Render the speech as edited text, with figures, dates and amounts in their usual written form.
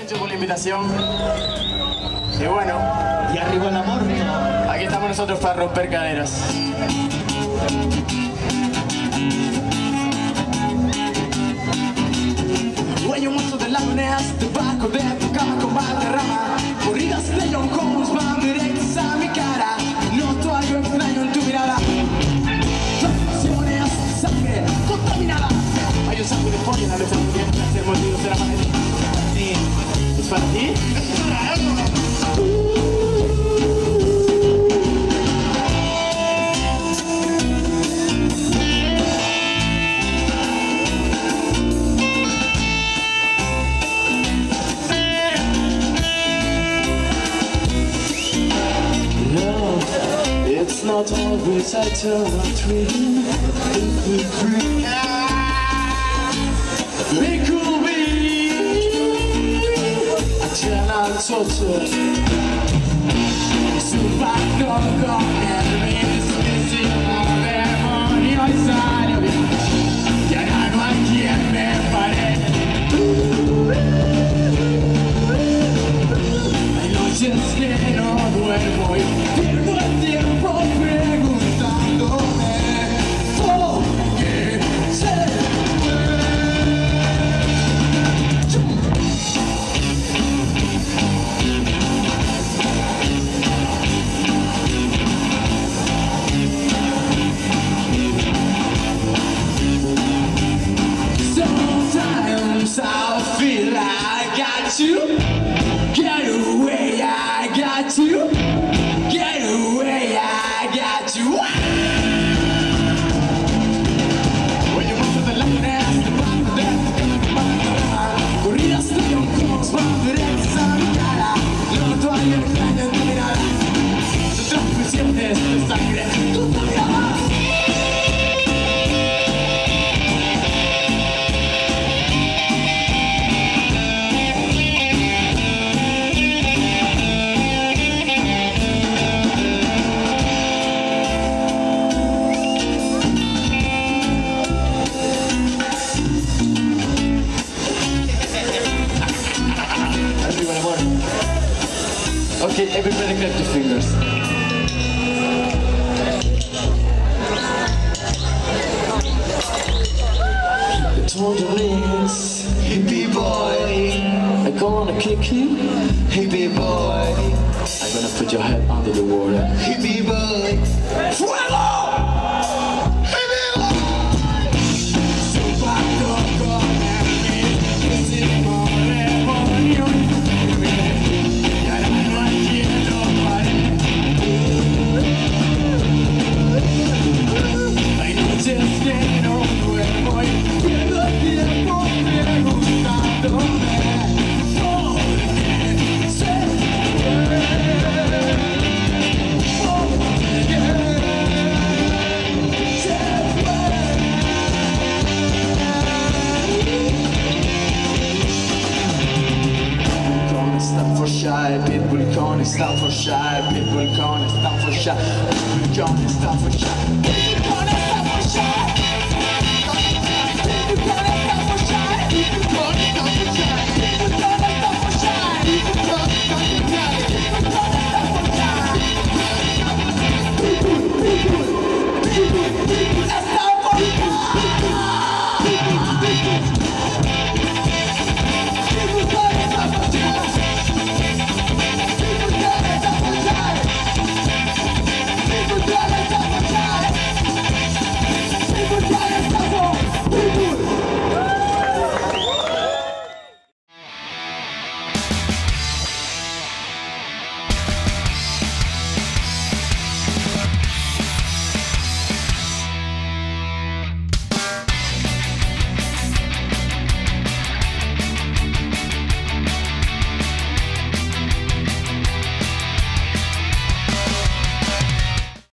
mucho por la invitación. Y bueno, y arriba el amor, ¿no? aquí estamos nosotros para romper caderas. Huello mucho de las monedas debajo de tu cama con Valderrama. Corridas de John Holmes van directas a mi cara. Noto algo extraño en tu mirada. Transfusiones, sangre contaminada. Hay un saco de pollo en la mesa de hacer mordidos de la pared. Sí. ¿Es para ti? It's not always I turn on dream. It could be I turn on torture. Super go enemies missing all demonio inside of you. Ya no hay quien me pare. Hay noches que no duermo y pierdo el tiempo preguntándome por qué se Sometimes I feel I got to get away, I got to get away, I got to. Oye, mucho de la moneda, de parte de tu cara. Corridas de John Holmes van directas a mi cara. Noto algo extraño en tu mirada. Transfusiones de sangre contaminada. Okay, everybody clap your fingers. The total is hippie boy. I'm gonna kick you, hippie boy. I'm gonna put your head under the water, hippie boy. Fuego! People can't stop for shy, people can't stop for shy, people can't stop for shy.